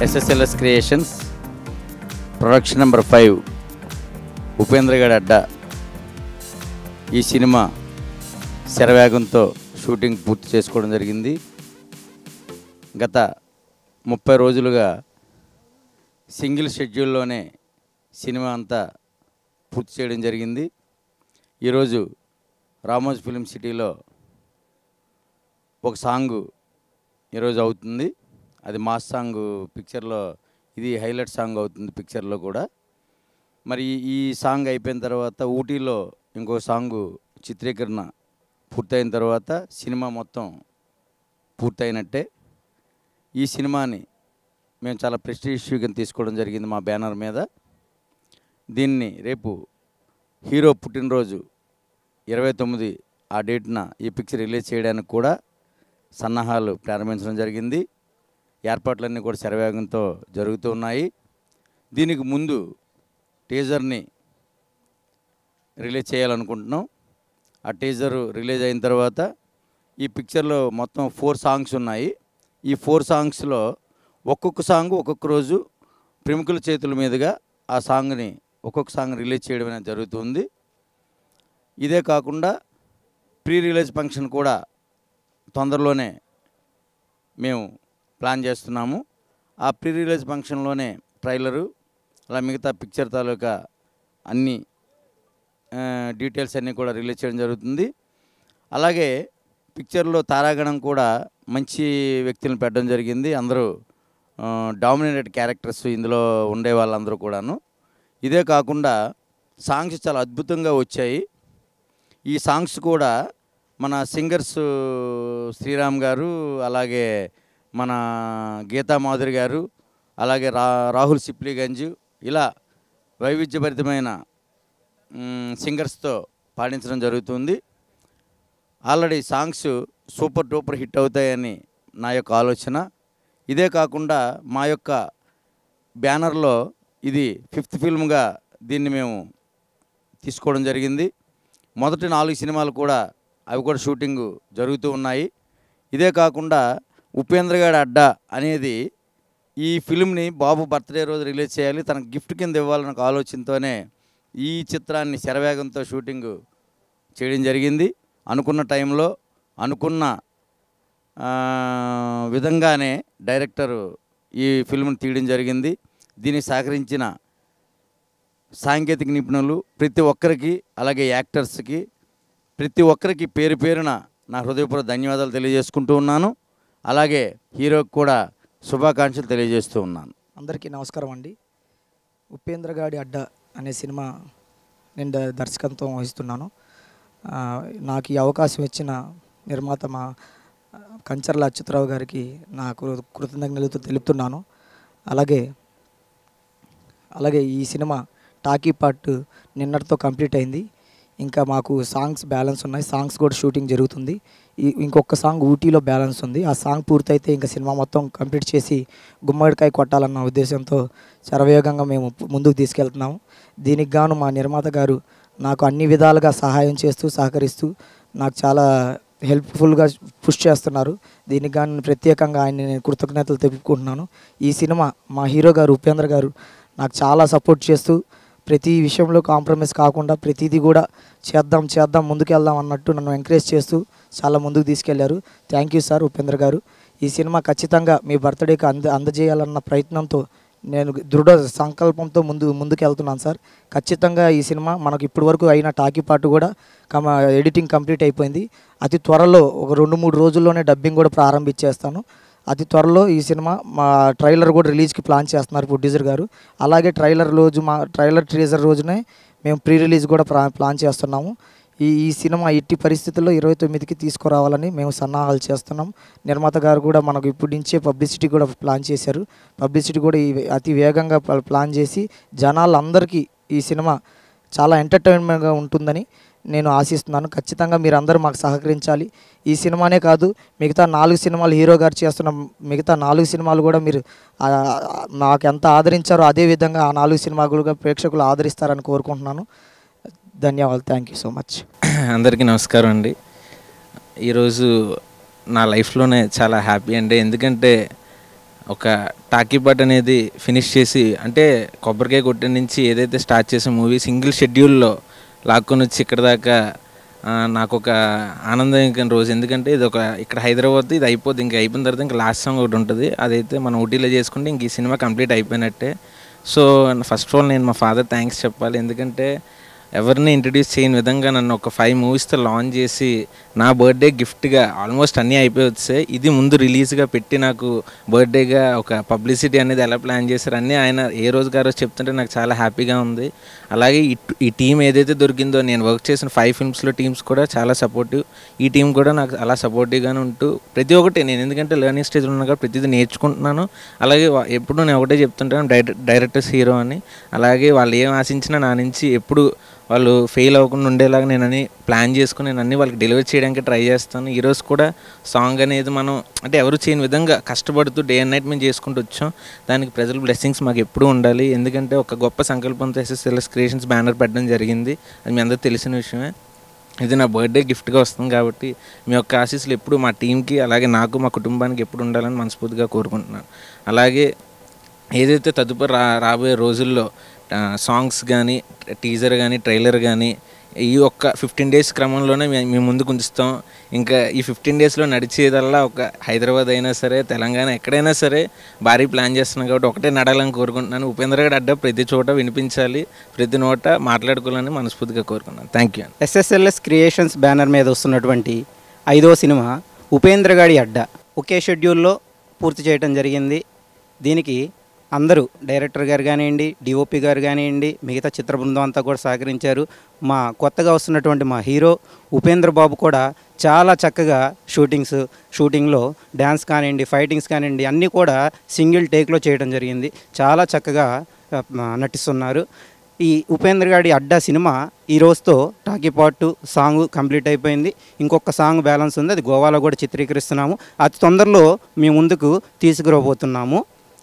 SSLS creations production number 5 Upendra గారి అడ్డా ఈ సినిమా శరవేగంతో షూటింగ్ పూర్తి చేసుకోవడం జరిగింది. గత 30 రోజులుగా సింగిల్ షెడ్యూల్లోనే సినిమా అంతా పూర్తి చేయడం జరిగింది. ఈరోజు రామోజీ ఫిల్మ్ సిటీలో ఒక సాంగ్ ఈరోజు అవుతుంది. అది మాస్ సాంగ్ పిక్చర్లో, ఇది హైలైట్ సాంగ్ అవుతుంది పిక్చర్లో కూడా. మరి ఈ సాంగ్ అయిపోయిన తర్వాత ఊటీలో ఇంకో సాంగ్ చిత్రీకరణ పూర్తయిన తర్వాత సినిమా మొత్తం పూర్తయినట్టే. ఈ సినిమాని మేము చాలా ప్రెస్టీజియస్గా తీసుకోవడం జరిగింది మా బ్యానర్ మీద. దీన్ని రేపు హీరో పుట్టినరోజు 29 ఆ డేట్న ఈ పిక్చర్ రిలీజ్ చేయడానికి కూడా సన్నాహాలు ప్రారంభించడం జరిగింది. ఏర్పాట్లన్నీ కూడా శరవేగంతో జరుగుతూ ఉన్నాయి. దీనికి ముందు టీజర్ని రిలీజ్ చేయాలనుకుంటున్నాం. ఆ టీజర్ రిలీజ్ అయిన తర్వాత ఈ పిక్చర్లో మొత్తం 4 సాంగ్స్ ఉన్నాయి. ఈ 4 సాంగ్స్లో ఒక్కొక్క సాంగ్ ఒక్కొక్క రోజు ప్రముఖుల చేతుల మీదుగా ఆ సాంగ్ని ఒక్కొక్క సాంగ్ రిలీజ్ చేయడం అనేది జరుగుతుంది. ఇదే కాకుండా ప్రీ రిలీజ్ ఫంక్షన్ కూడా తొందరలోనే మేము ప్లాన్ చేస్తున్నాము. ఆ ప్రీ రిలీజ్ ఫంక్షన్లోనే ట్రైలరు అలా మిగతా పిక్చర్ తాలూకా అన్ని డీటెయిల్స్ అన్నీ కూడా రిలీజ్ చేయడం జరుగుతుంది. అలాగే పిక్చర్లో తారాగణం కూడా మంచి వ్యక్తులను పెట్టడం జరిగింది. అందరూ డామినేటెడ్ క్యారెక్టర్స్ ఇందులో ఉండే వాళ్ళందరూ కూడాను. ఇదే కాకుండా సాంగ్స్ చాలా అద్భుతంగా వచ్చాయి. ఈ సాంగ్స్ కూడా మన సింగర్స్ శ్రీరామ్ గారు, అలాగే మన గీతా మాధురి గారు, అలాగే రాహుల్ సిప్లీగంజ్, ఇలా వైవిధ్యభరితమైన సింగర్స్తో పాడించడం జరుగుతుంది. Already songs super duper hit అవుతాయని నా యొక్క ఆలోచన. ఇదే కాకుండా మా యొక్క బ్యానర్లో ఇది 5th ఫిల్మ్గా దీన్ని మేము తీసుకోవడం జరిగింది. మొదటి 4 సినిమాలు కూడా అవి కూడా షూటింగ్ జరుగుతూ ఉన్నాయి. ఇదే కాకుండా ఉపేంద్ర గారి అడ్డా అనేది ఈ ఫిల్మ్ని బాబు బర్త్డే రోజు రిలీజ్ చేయాలి, తనకు గిఫ్ట్ కింద ఇవ్వాలన్న ఆలోచనతోనే ఈ చిత్రాన్ని శరవేగంతో షూటింగ్ చేయడం జరిగింది. అనుకున్న టైంలో అనుకున్న విధంగానే డైరెక్టరు ఈ ఫిల్మ్ని తీయడం జరిగింది. దీనికి సహకరించిన సాంకేతిక నిపుణులు ప్రతి ఒక్కరికి, అలాగే యాక్టర్స్కి, ప్రతి ఒక్కరికి పేరు పేరున నా హృదయపూర్వక ధన్యవాదాలు తెలియజేసుకుంటూ ఉన్నాను. అలాగే హీరోకి కూడా శుభాకాంక్షలు తెలియజేస్తూ ఉన్నాను. అందరికీ నమస్కారం అండి. ఉపేంద్ర గాడి అడ్డా అనే సినిమా నేను దర్శకత్వం వహిస్తున్నాను. నాకు ఈ అవకాశం ఇచ్చిన నిర్మాత మా కంచర్ల అచ్యుతరావు గారికి నాకు కృతజ్ఞతలు తెలుపుతున్నాను. అలాగే ఈ సినిమా టాకీ పార్ట్ నిన్నటితో కంప్లీట్ అయింది. ఇంకా మాకు సాంగ్స్ బ్యాలెన్స్ ఉన్నాయి. సాంగ్స్ కూడా షూటింగ్ జరుగుతుంది. ఇంకొక సాంగ్ ఊటీలో బ్యాలెన్స్ ఉంది. ఆ సాంగ్ పూర్తయితే ఇంకా సినిమా మొత్తం కంప్లీట్ చేసి గుమ్మడికాయ కొట్టాలన్న ఉద్దేశంతో శరవేగంగా మేము ముందుకు తీసుకెళ్తున్నాము. దీనికి గాను మా నిర్మాత గారు నాకు అన్ని విధాలుగా సహాయం చేస్తూ సహకరిస్తూ నాకు చాలా హెల్ప్ఫుల్గా పుష్ చేస్తున్నారు. దీనికి గాను ప్రత్యేకంగా ఆయన నేను కృతజ్ఞతలు తెలుపుకుంటున్నాను. ఈ సినిమా మా హీరో గారు ఉపేంద్ర గారు నాకు చాలా సపోర్ట్ చేస్తూ ప్రతి విషయంలో కాంప్రమైజ్ కాకుండా ప్రతిదీ కూడా చేద్దాం ముందుకెళ్దాం అన్నట్టు నన్ను ఎంకరేజ్ చేస్తూ చాలా ముందుకు తీసుకెళ్లారు. థ్యాంక్ యూ సార్ ఉపేంద్ర గారు. ఈ సినిమా ఖచ్చితంగా మీ బర్త్డేకి అందజేయాలన్న ప్రయత్నంతో నేను దృఢ సంకల్పంతో ముందుకు వెళ్తున్నాను సార్. ఖచ్చితంగా ఈ సినిమా మనకు ఇప్పటి వరకు అయిన టాకీ పార్ట్ కూడా ఎడిటింగ్ కంప్లీట్ అయిపోయింది. అతి త్వరలో ఒక 2-3 రోజుల్లోనే డబ్బింగ్ కూడా ప్రారంభించేస్తాను. అతి త్వరలో ఈ సినిమా మా ట్రైలర్ కూడా రిలీజ్కి ప్లాన్ చేస్తున్నారు ప్రొడ్యూసర్ గారు. అలాగే ట్రైలర్ టీజర్ రోజునే మేము ప్రీ రిలీజ్ కూడా ప్లాన్ చేస్తున్నాము. ఈ సినిమా ఎట్టి పరిస్థితుల్లో 29కి తీసుకురావాలని మేము సన్నాహాలు చేస్తున్నాం. నిర్మాత గారు కూడా మనకు ఇప్పటి నుంచే పబ్లిసిటీ కూడా ప్లాన్ చేశారు. పబ్లిసిటీ కూడా అతి వేగంగా ప్లాన్ చేసి జనాలందరికీ ఈ సినిమా చాలా ఎంటర్టైన్మెంట్గా ఉంటుందని నేను ఆశిస్తున్నాను. ఖచ్చితంగా మీరందరూ మాకు సహకరించాలి. ఈ సినిమానే కాదు, మిగతా 4 సినిమాలు హీరో గారు చేస్తున్న మిగతా 4 సినిమాలు కూడా మీరు నాకు ఎంత ఆదరించారో అదేవిధంగా ఆ 4 సినిమాలు కూడా ప్రేక్షకులు ఆదరిస్తారని కోరుకుంటున్నాను. ధన్యవాదాలు. Thank you so much. అందరికీ నమస్కారం అండి. ఈరోజు నా లైఫ్లోనే చాలా హ్యాపీ అండి. ఎందుకంటే ఒక టాకీ పార్ట్ అనేది ఫినిష్ చేసి, అంటే కొబ్బరికాయ కొట్టిన నుంచి ఏదైతే స్టార్ట్ చేసే మూవీ సింగిల్ షెడ్యూల్లో లాక్కొని వచ్చి ఇక్కడ దాకా నాకు ఒక ఆనందం రోజు. ఎందుకంటే ఇది ఒక ఇక్కడ హైదరాబాద్ ఇది అయిపోద్ది, ఇంకా అయిపోయిన తర్వాత ఇంకా లాస్ట్ సాంగ్ ఒకటి ఉంటుంది, అదైతే మనం ఊటీలో చేసుకుంటే ఇంక ఈ సినిమా కంప్లీట్ అయిపోయినట్టే. సో ఫస్ట్ ఆఫ్ ఆల్ నేను మా ఫాదర్ థ్యాంక్స్ చెప్పాలి. ఎందుకంటే ఎవరిని ఇంట్రడ్యూస్ చేయని విధంగా నన్ను ఒక 5 మూవీస్తో లాంచ్ చేసి నా బర్త్డే గిఫ్ట్గా ఆల్మోస్ట్ అన్నీ అయిపోయి వచ్చాయి. ఇది ముందు రిలీజ్గా పెట్టి నాకు బర్త్డేగా ఒక పబ్లిసిటీ అనేది ఎలా ప్లాన్ చేశారు అన్నీ ఆయన ఏ రోజుగా రోజు చెప్తుంటే నాకు చాలా హ్యాపీగా ఉంది. అలాగే ఈ టీం ఏదైతే దొరికిందో, నేను వర్క్ చేసిన 5 ఫిల్మ్స్లో టీమ్స్ కూడా చాలా సపోర్టివ్. ఈ టీం కూడా నాకు అలా సపోర్టివ్గానే ఉంటూ ప్రతి ఒక్కటి నేను, ఎందుకంటే లెర్నింగ్ స్టేజ్లో ఉన్నా కాబట్టి ప్రతిదీ నేర్చుకుంటున్నాను. అలాగే ఎప్పుడు నేను ఒకటే చెప్తుంటాను, డైరెక్టర్స్ హీరో అని. అలాగే వాళ్ళు ఏం ఆశించినా నా నుంచి ఎప్పుడు వాళ్ళు ఫెయిల్ అవ్వకుండా ఉండేలాగా నేను అన్ని ప్లాన్ చేసుకుని నేను అన్నీ వాళ్ళకి డెలివరీ చేయడానికి ట్రై చేస్తాను. ఈరోజు కూడా సాంగ్ అనేది మనం అంటే ఎవరు చేయని విధంగా కష్టపడుతూ డే అండ్ నైట్ మేము చేసుకుంటూ వచ్చాం. దానికి ప్రజల బ్లెస్సింగ్స్ మాకు ఎప్పుడూ ఉండాలి. ఎందుకంటే ఒక గొప్ప సంకల్పంతో ఎస్ఎస్ఎల్ఎస్ క్రియేషన్స్ బ్యానర్ పెట్టడం జరిగింది. అది మీ అందరికీ తెలిసిన విషయమే. ఇది నా బర్త్డే గిఫ్ట్గా వస్తుంది కాబట్టి మీ యొక్క ఆశీస్సులు ఎప్పుడు మా టీంకి అలాగే నాకు మా కుటుంబానికి ఎప్పుడు ఉండాలని మనస్ఫూర్తిగా కోరుకుంటున్నాను. అలాగే ఏదైతే తదుపరి రాబోయే రోజుల్లో సాంగ్స్ కానీ, టీజర్ కానీ, ట్రైలర్ కానీ ఈ ఒక్క 15 డేస్ క్రమంలోనే మేము ముందుకు ఉంచుతాం. ఇంకా ఈ 15 డేస్లో నడిచేదల్లా ఒక హైదరాబాద్ అయినా సరే, తెలంగాణ ఎక్కడైనా సరే భారీ ప్లాన్ చేస్తున్నాం కాబట్టి ఒకటే నడాలని కోరుకుంటున్నాను. ఉపేంద్ర గారి అడ్డా ప్రతి చోట వినిపించాలి, ప్రతి నోట మాట్లాడుకోవాలని మనస్ఫూర్తిగా కోరుకున్నాను. Thank you. SSLS creations banner మీద వస్తున్నటువంటి 5వ సినిమా ఉపేంద్ర గారి అడ్డా ఒకే షెడ్యూల్లో పూర్తి చేయడం జరిగింది. దీనికి అందరూ డైరెక్టర్ గారు కానివ్వండి, డిఓపి గారు కానివ్వండి, మిగతా చిత్ర బృందం అంతా కూడా సహకరించారు. మా కొత్తగా వస్తున్నటువంటి మా హీరో ఉపేంద్ర బాబు కూడా చాలా చక్కగా షూటింగ్లో డ్యాన్స్ కానివ్వండి, ఫైటింగ్స్ కానివ్వండి అన్నీ కూడా సింగిల్ టేక్లో చేయడం జరిగింది. చాలా చక్కగా నటిస్తున్నారు. ఈ ఉపేంద్ర గారి అడ్డా సినిమా ఈ రోజుతో టాకీ పార్ట్ సాంగ్ కంప్లీట్ అయిపోయింది. ఇంకొక సాంగ్ బ్యాలెన్స్ ఉంది, అది గోవాలో కూడా చిత్రీకరిస్తున్నాము. అతి తొందరలో మీ ముందుకు తీసుకురాబోతున్నాము.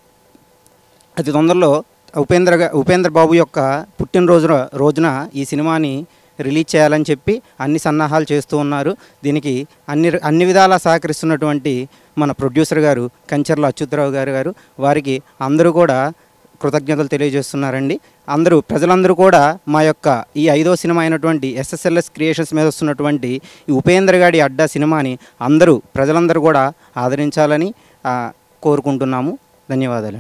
అతి తొందరలో ఉపేంద్ర బాబు యొక్క రోజున ఈ సినిమాని రిలీజ్ చేయాలని చెప్పి అన్ని సన్నాహాలు చేస్తూ ఉన్నారు. దీనికి అన్ని విధాలా సహకరిస్తున్నటువంటి మన ప్రొడ్యూసర్ గారు కంచర్ల అచ్యుతరావు గారు వారికి అందరూ కూడా కృతజ్ఞతలు తెలియజేస్తున్నారండి. ప్రజలందరూ కూడా మా యొక్క ఈ 5వ సినిమా అయినటువంటి ఎస్ఎస్ఎల్ఎస్ క్రియేషన్స్ మీద వస్తున్నటువంటి ఈ ఉపేంద్ర గారి అడ్డా సినిమాని ప్రజలందరూ కూడా ఆదరించాలని కోరుకుంటున్నాము. ధన్యవాదాలు.